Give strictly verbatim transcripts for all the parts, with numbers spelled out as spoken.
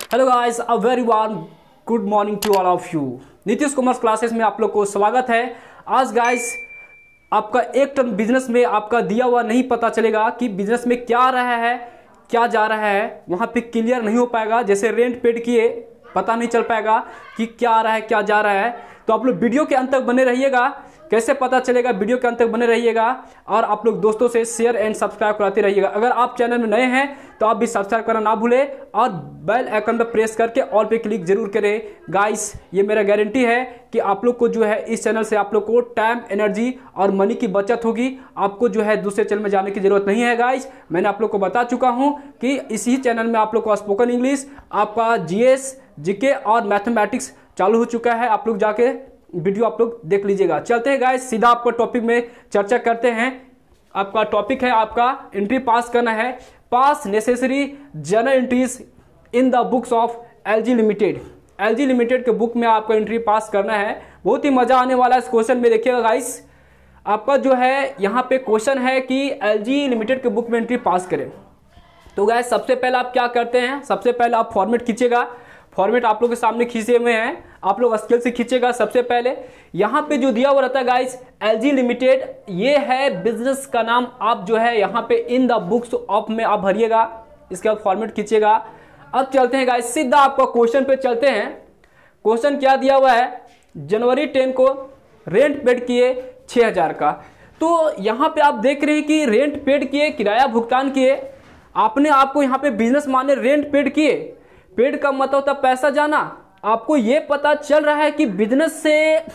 Hello guys, a very warm good morning to all of you. Nitish commerce classes में आप लोग को स्वागत है। आज गाइस आपका एक टर्म बिजनेस में आपका दिया हुआ नहीं पता चलेगा कि बिजनेस में क्या आ रहा है क्या जा रहा है, वहाँ पे क्लियर नहीं हो पाएगा। जैसे रेंट पेड किए पता नहीं चल पाएगा कि क्या आ रहा है क्या जा रहा है। तो आप लोग वीडियो के अंत तक बने रहिएगा। कैसे पता चलेगा, वीडियो के अंत तक बने रहिएगा और आप लोग दोस्तों से शेयर एंड सब्सक्राइब कराते रहिएगा। अगर आप चैनल में नए हैं तो आप भी सब्सक्राइब करना ना भूलें और बेल आइकन पर प्रेस करके ऑल पे क्लिक जरूर करें। गाइस ये मेरा गारंटी है कि आप लोग को जो है इस चैनल से आप लोग को टाइम, एनर्जी और मनी की बचत होगी। आपको जो है दूसरे चैनल में जाने की जरूरत नहीं है। गाइस मैंने आप लोग को बता चुका हूँ कि इसी चैनल में आप लोग को स्पोकन इंग्लिश, आपका जीएस, जीके और मैथमेटिक्स चालू हो चुका है। आप लोग जाके वीडियो आप लोग देख लीजिएगा। चलते हैं गाइस सीधा आपको टॉपिक में चर्चा करते हैं। आपका टॉपिक है आपका एंट्री पास करना है। Pass necessary journal entries in the books of LG limited. LG limited के बुक में आपको एंट्री पास करना है। बहुत ही मजा आने वाला है इस क्वेश्चन में। देखिएगा गाइस, आपका जो है यहाँ पे क्वेश्चन है कि एलजी लिमिटेड के बुक में एंट्री पास करें। तो गाइस सबसे पहले आप क्या करते हैं, सबसे पहले आप फॉर्मेट खींचेगा। फॉर्मेट आप लोग के सामने खींचे हुए हैं, आप लोग स्केल से खींचेगा। सबसे पहले यहाँ पे जो दिया हुआ रहता है गाइस एलजी लिमिटेड, ये है बिजनेस का नाम। आप जो है यहाँ पे इन द बुक्स ऑफ में आप भरिएगा, इसके बाद फॉर्मेट खींचेगा। अब चलते हैं गाइस सीधा आपका क्वेश्चन पे चलते हैं। क्वेश्चन क्या दिया हुआ है, जनवरी टेन को रेंट पेड किए छह हजार का। तो यहाँ पे आप देख रहे हैं कि रेंट पेड किए, किराया भुगतान किए। आपने आपको यहाँ पे बिजनेस माने रेंट पेड किए। पेड का मतलब होता पैसा जाना। आपको ये पता चल रहा है कि बिजनेस से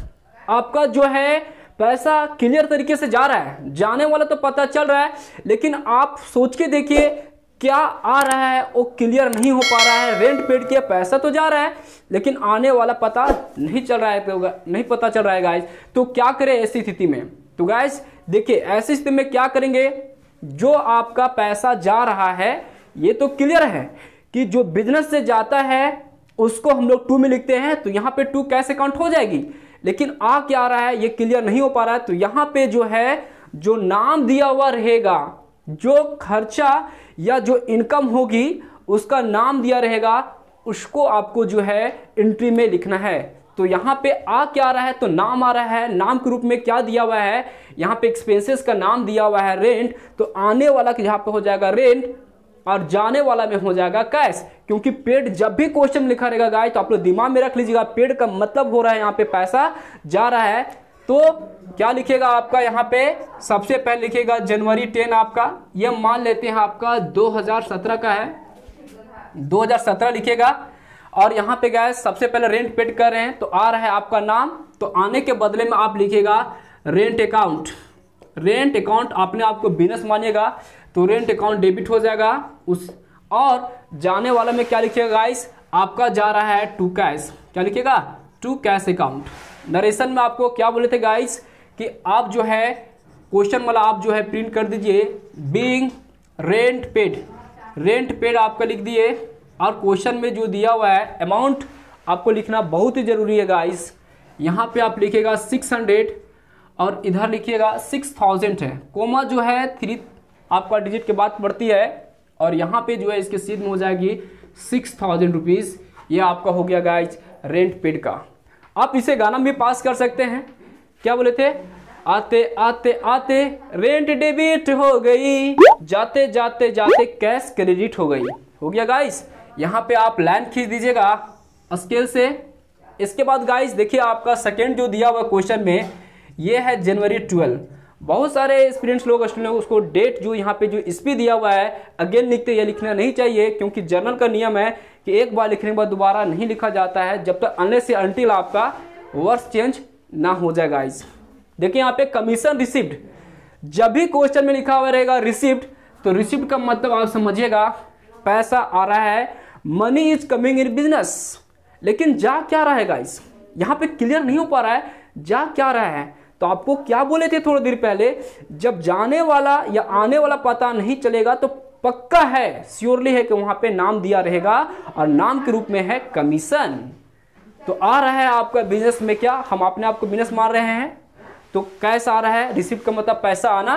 आपका जो है पैसा क्लियर तरीके से जा रहा है। जाने वाला तो पता चल रहा है, लेकिन आप सोच के देखिए क्या आ रहा है वो क्लियर नहीं हो पा रहा है। रेंट पेड किया, पैसा तो जा रहा है लेकिन आने वाला पता नहीं चल रहा है, तो नहीं पता चल रहा है गाइस। तो क्या करें ऐसी स्थिति में? तो गाइस देखिए ऐसी स्थिति में क्या करेंगे, जो आपका पैसा जा रहा है ये तो क्लियर है कि जो बिजनेस से जाता है उसको हम लोग टू में लिखते हैं। तो यहाँ पे टू कैसे काउंट हो जाएगी, लेकिन आ क्या रहा है ये क्लियर नहीं हो पा रहा है। तो यहाँ पे जो है जो नाम दिया हुआ रहेगा, जो खर्चा या जो इनकम होगी उसका नाम दिया रहेगा, उसको आपको जो है एंट्री में लिखना है। तो यहाँ पे आ क्या रहा है, तो नाम आ रहा है। नाम के रूप में क्या दिया हुआ है, यहाँ पे एक्सपेंसेस का नाम दिया हुआ है रेंट। तो आने वाला यहाँ पे हो जाएगा रेंट और जाने वाला में हो जाएगा कैश। क्योंकि पेड जब भी क्वेश्चन लिखा रहेगा गाइस तो आप लोग दिमाग में रख लीजिएगा, पेड का मतलब हो रहा है यहाँ पे पैसा जा रहा है। तो क्या लिखेगा आपका यहाँ पे, सबसे पहले लिखेगा जनवरी टेन। आपका ये मान लेते हैं आपका दो हज़ार सत्रह का है, दो हज़ार सत्रह लिखेगा। और यहाँ पे गाइस सबसे पहले रेंट पेड कर रहे हैं तो आ रहा है आपका नाम। तो आने के बदले में आप लिखेगा रेंट अकाउंट। रेंट अकाउंट आपने आपको बिजनेस मानिएगा तो रेंट अकाउंट डेबिट हो जाएगा उस। और जाने वाला में क्या लिखिएगा गाइस, आपका जा रहा है टू कैश। क्या लिखिएगा, टू कैश अकाउंट। नरेशन में आपको क्या बोले थे गाइस कि आप जो है क्वेश्चन वाला आप जो है प्रिंट कर दीजिए, being rent paid. Rent paid आपका लिख दिए और क्वेश्चन में जो दिया हुआ है अमाउंट आपको लिखना बहुत ही जरूरी है गाइस। यहाँ पे आप लिखिएगा सिक्स हंड्रेड और इधर लिखिएगा सिक्स थाउजेंड है। कोमा जो है थ्री आपका डिजिट के बाद बढ़ती है और यहाँ पे जो है इसके सीध में हो जाएगी सिक्स थाउजेंड रुपीज़। ये आपका हो गया गाइज रेंट पेड का। आप इसे गाना भी पास कर सकते हैं। क्या बोले थे, आते आते आते रेंट डेबिट हो गई, जाते जाते जाते कैश क्रेडिट हो गई। हो गया गाइज। यहाँ पे आप लाइन खींच दीजिएगा स्केल से। इसके बाद गाइज देखिए आपका सेकेंड जो दिया हुआ क्वेश्चन में ये है जनवरी ट्वेल्व। बहुत सारे स्टूडेंट्स लोग स्टूडेंट उसको डेट जो यहाँ पे जो ईस्वी दिया हुआ है अगेन लिखते, ये लिखना नहीं चाहिए क्योंकि जर्नल का नियम है कि एक बार लिखने के बाद दोबारा नहीं लिखा जाता है जब तक अनलेस से अनटिल आपका वर्ष चेंज ना हो जाए गाइस। देखिए यहाँ पे कमीशन रिसिप्ट, जब भी क्वेश्चन में लिखा हुआ रहेगा रिसिप्ट, तो रिसिप्ट का मतलब आप समझिएगा पैसा आ रहा है, money is coming in business. लेकिन जा क्या रहा है गाइस, यहाँ पे क्लियर नहीं हो पा रहा है जा क्या रहा है। तो आपको क्या बोले थे थोड़ी देर पहले, जब जाने वाला या आने वाला पता नहीं चलेगा तो पक्का है, श्योरली है कि वहां पे नाम दिया रहेगा और नाम के रूप में है कमीशन। तो आ रहा है आपका बिजनेस में क्या, हम अपने आप को बिजनेस मान रहे हैं तो कैश आ रहा है, रिसिप्ट का मतलब पैसा आना।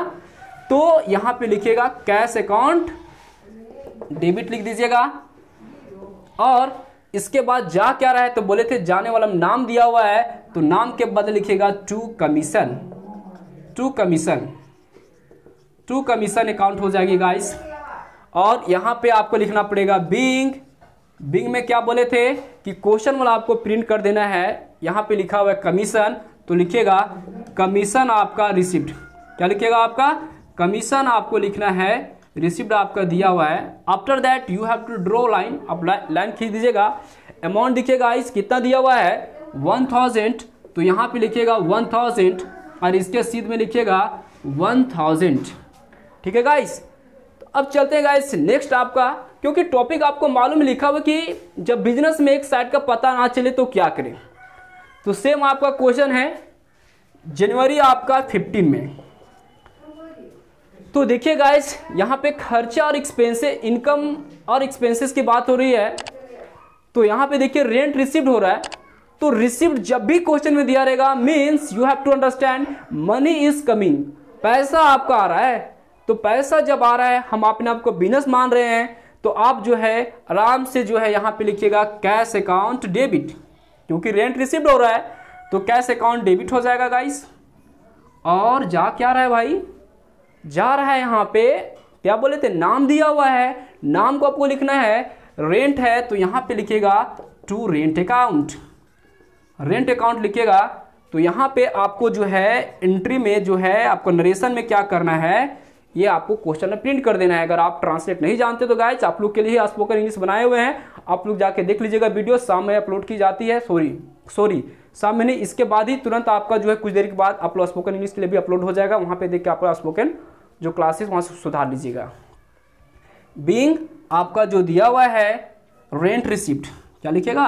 तो यहां पे लिखिएगा कैश अकाउंट डेबिट लिख दीजिएगा और इसके बाद जा क्या रहा है, तो बोले थे जाने वाला नाम दिया हुआ है, तो नाम के बदले लिखिएगा to commission, to commission, to commission account हो जाएगी गाइस। और यहाँ पे आपको लिखना पड़ेगा बिंग, बिंग में क्या बोले थे कि क्वेश्चन वाला आपको प्रिंट कर देना है, यहाँ पे लिखा हुआ है कमीशन, तो लिखिएगा कमीशन आपका रिसिप्ट, क्या लिखिएगा आपका कमीशन आपको लिखना है, रिसिप्ट आपका दिया हुआ है। After that you have to draw line, आप लाइन खींच दीजिएगा। अमाउंट देखिएगा इस कितना दिया हुआ है वन थाउजेंड, तो यहाँ पे लिखिएगा वन थाउजेंड और इसके सीध में लिखिएगा वन थाउजेंड। ठीक है गाइस, तो अब चलते हैं गाइस नेक्स्ट आपका, क्योंकि टॉपिक आपको मालूम लिखा हुआ कि जब बिजनेस में एक साइड का पता ना चले तो क्या करें। तो सेम आपका क्वेश्चन है जनवरी आपका फिफ्टीन में। तो देखिए गाइस यहाँ पे खर्चा और एक्सपेंसेस, इनकम और एक्सपेंसेस की बात हो रही है। तो यहाँ पे देखिए रेंट रिसीव्ड हो रहा है, तो रिसीव्ड जब भी क्वेश्चन में दिया रहेगा means you have to understand money is coming, पैसा आपका आ रहा है। तो पैसा जब आ रहा है, हम अपने आप को बिजनेस मान रहे हैं, तो आप जो है आराम से जो है यहाँ पे लिखिएगा कैश अकाउंट डेबिट, क्योंकि रेंट रिसीव्ड हो रहा है तो कैश अकाउंट डेबिट हो जाएगा गाइस। और जा क्या रहा है भाई, जा रहा है यहाँ पे क्या बोले थे नाम दिया हुआ है, नाम को आपको लिखना है, रेंट है तो यहाँ पे लिखिएगा to rent account, rent account लिखिएगा। तो यहाँ पे आपको जो है एंट्री में जो है आपको नरेशन में क्या करना है, ये आपको क्वेश्चन में प्रिंट कर देना है। अगर आप ट्रांसलेट नहीं जानते तो गाइस आप लोग के लिए स्पोकन इंग्लिश बनाए हुए हैं, आप लोग जाके देख लीजिएगा, वीडियो शाम में अपलोड की जाती है, सॉरी सॉरी शाम में नहीं, इसके बाद ही तुरंत आपका जो है कुछ देर के बाद आप लोग स्पोकन इंग्लिश के लिए भी अपलोड हो जाएगा, वहाँ पे देख के आप स्पोकन जो क्लासेस वहाँ से सुधार लीजिएगा। बीइंग आपका जो दिया हुआ है रेंट रिसिप्ट, क्या लिखिएगा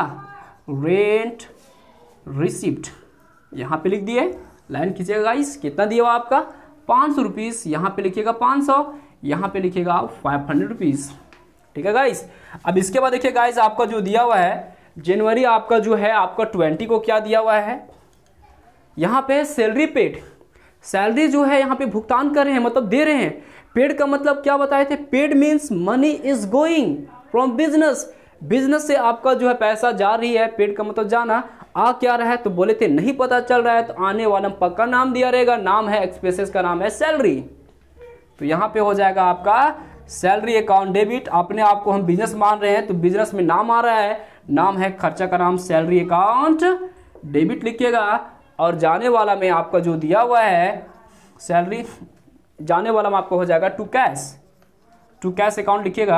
रेंट रिसिप्ट, यहाँ पे लिख दिए, लाइन खींचिएगा गाइस, कितना दिया हुआ आपका पाँच सौ रुपीज़, यहाँ पे लिखिएगा पाँच सौ, यहाँ पे लिखिएगा फाइव हंड्रेड रुपीज़। ठीक है गाइस, अब इसके बाद देखिए गाइस आपका जो दिया हुआ है जनवरी आपका जो है आपका ट्वेंटी को क्या दिया हुआ है, यहाँ पे सैलरी पेड, सैलरी जो है यहाँ पे भुगतान कर रहे हैं, मतलब दे रहे हैं। पेड का मतलब क्या बताए थे, paid means money is going from business, business से आपका जो है पैसा जा रही है, पेड का मतलब जाना। आ क्या रहा है, तो बोले थे नहीं पता चल रहा है, तो आने वाला पक्का नाम दिया रहेगा, नाम है एक्सपेंसेस का नाम है सैलरी, तो यहाँ पे हो जाएगा आपका सैलरी अकाउंट डेबिट। अपने आप को हम बिजनेस मान रहे हैं तो बिजनेस में नाम आ रहा है, नाम है खर्चा का नाम सैलरी अकाउंट डेबिट लिखिएगा। और जाने वाला में आपका जो दिया हुआ है सैलरी, जाने वाला में आपको हो जाएगा to cash, to cash account लिखिएगा।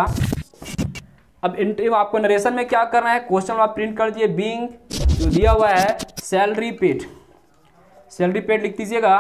अब एंट्री में आपको नरेशन में क्या करना है, क्वेश्चन आप प्रिंट कर दिए, बीइंग जो दिया हुआ है सैलरी पेड, सैलरी पेड लिख दीजिएगा।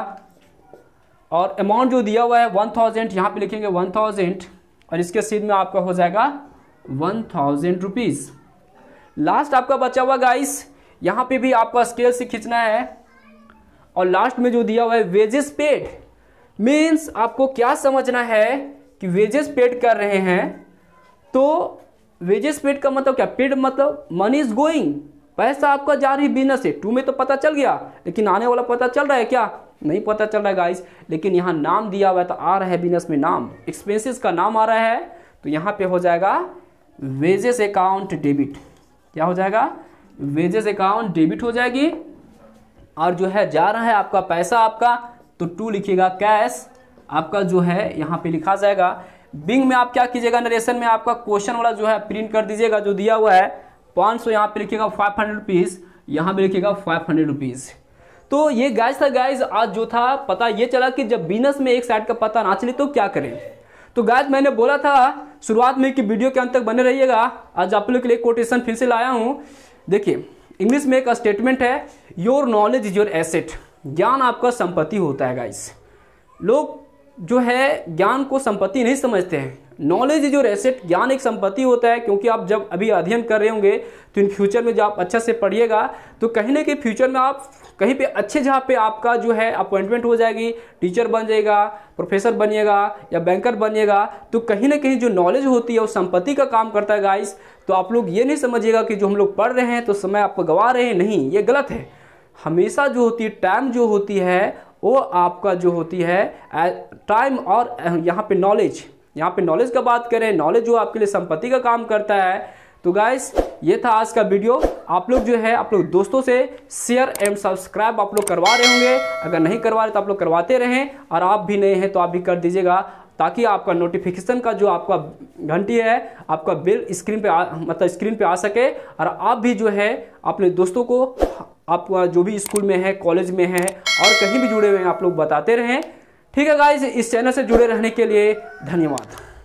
और अमाउंट जो दिया हुआ है वन थाउजेंड, यहाँ पे लिखेंगे वन थाउजेंड और इसके सीध में आपका हो जाएगा वन थाउजेंड रुपीज़। लास्ट आपका बचा हुआ गाइस, यहाँ पे भी आपका स्केल से खींचना है। और लास्ट में जो दिया हुआ है वेजेस पेड, मीन्स आपको क्या समझना है कि वेजेस पेड कर रहे हैं, तो वेजेस पेड का मतलब क्या, पेड मतलब मनी इज गोइंग, पैसा आपका जा रही बिजनेस से। टू में तो पता चल गया, लेकिन आने वाला पता चल रहा है क्या, नहीं पता चल रहा है गाइस। लेकिन यहाँ नाम दिया हुआ है तो आ रहा है बिजनेस में नाम, एक्सपेंसेस का नाम आ रहा है, तो यहाँ पे हो जाएगा वेजेस अकाउंट डेबिट, क्या हो जाएगा वेजेस अकाउंट डेबिट हो जाएगी। और जो है जा रहा है आपका पैसा आपका, तो टू लिखिएगा कैश आपका जो है यहाँ पे लिखा जाएगा। बिंग में आप क्या कीजिएगा, नरेशन में आपका क्वेश्चन वाला जो है प्रिंट कर दीजिएगा, जो दिया हुआ है पाँच सौ, यहाँ पे लिखिएगा फाइव हंड्रेड रुपीज़, यहाँ पे लिखिएगा फाइव हंड्रेड रुपीज़। तो ये गाइस था गाइस, आज जो था पता ये चला कि जब बिजनेस में एक साइड का पता ना चले तो क्या करें। तो गाइस मैंने बोला था शुरुआत में कि वीडियो के अंत तक बने रहिएगा। आज आप लोग के लिए कोटेशन फिर से लाया हूँ। देखिए इंग्लिश में एक स्टेटमेंट है, your knowledge is your asset, ज्ञान आपका संपत्ति होता है गाइस। लोग जो है ज्ञान को संपत्ति नहीं समझते हैं, नॉलेज इज योर एसेट, ज्ञान एक संपत्ति होता है। क्योंकि आप जब अभी अध्ययन कर रहे होंगे तो इन फ्यूचर में जब आप अच्छा से पढ़िएगा तो कहीं ना कहीं फ्यूचर में आप कहीं पे अच्छे जहाँ पे आपका जो है अपॉइंटमेंट हो जाएगी, टीचर बन जाएगा, प्रोफेसर बनिएगा या बैंकर बनिएगा, तो कहीं ना कहीं जो नॉलेज होती है वो संपत्ति का काम करता है गाइस। तो आप लोग ये नहीं समझिएगा कि जो हम लोग पढ़ रहे हैं तो समय आपको गवा रहे हैं, नहीं, ये गलत है। हमेशा जो होती है टाइम जो होती है वो आपका जो होती है टाइम, और यहाँ पे नॉलेज, यहाँ पे नॉलेज का बात करें, नॉलेज जो आपके लिए संपत्ति का काम करता है। तो गाइस ये था आज का वीडियो। आप लोग जो है आप लोग दोस्तों से शेयर एंड सब्सक्राइब आप लोग करवा रहे होंगे, अगर नहीं करवा रहे तो आप लोग करवाते रहें, और आप भी नए हैं तो आप भी कर दीजिएगा, ताकि आपका नोटिफिकेशन का जो आपका घंटी है, आपका बिल स्क्रीन पे आ, मतलब स्क्रीन पे आ सके, और आप भी जो है अपने दोस्तों को, आप जो भी स्कूल में है, कॉलेज में है और कहीं भी जुड़े हुए हैं, आप लोग बताते रहें। ठीक है गाइस, इस चैनल से जुड़े रहने के लिए धन्यवाद।